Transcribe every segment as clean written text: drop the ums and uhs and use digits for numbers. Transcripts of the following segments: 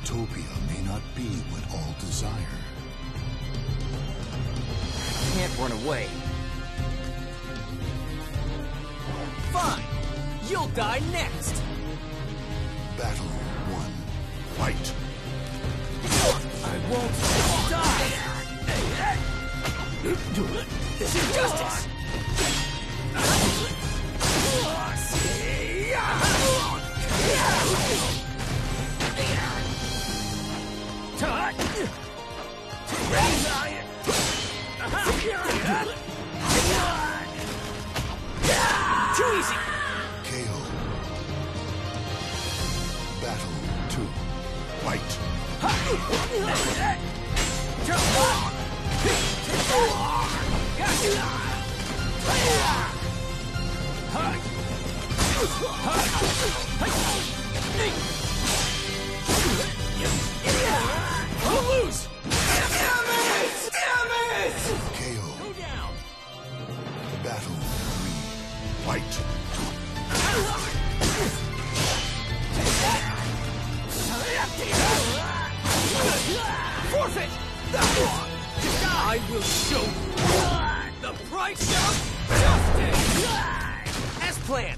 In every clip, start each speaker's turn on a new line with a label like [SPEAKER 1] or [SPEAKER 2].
[SPEAKER 1] Utopia may not be what all desire.
[SPEAKER 2] Can't run away. Fine! You'll die next!
[SPEAKER 1] Battle 1. Fight!
[SPEAKER 2] I won't die! This is justice! Too easy!
[SPEAKER 1] KO. Battle 2. Fight!
[SPEAKER 2] I'll lose!
[SPEAKER 3] Damn it!
[SPEAKER 1] KO.
[SPEAKER 2] Go down!
[SPEAKER 1] Battle 3. Fight!
[SPEAKER 2] Forfeit! I will show you the price of justice! As planned!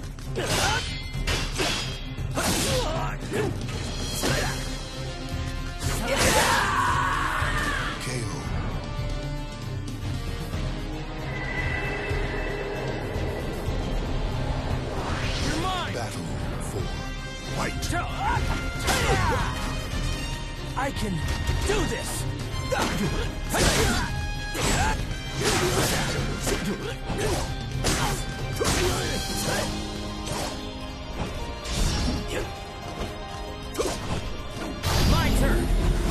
[SPEAKER 1] KO.
[SPEAKER 2] You're mine!
[SPEAKER 1] Battle 4. Fight!
[SPEAKER 2] I can do this! My turn!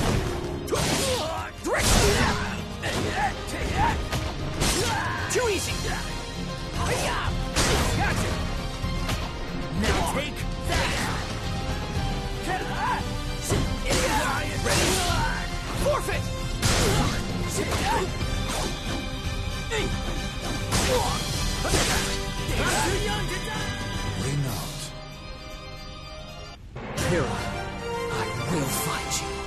[SPEAKER 2] Too easy! Gotcha! Now take that! Ready? Forfeit! I'm too young to die!
[SPEAKER 1] Ring out.
[SPEAKER 2] Hero, I will find you.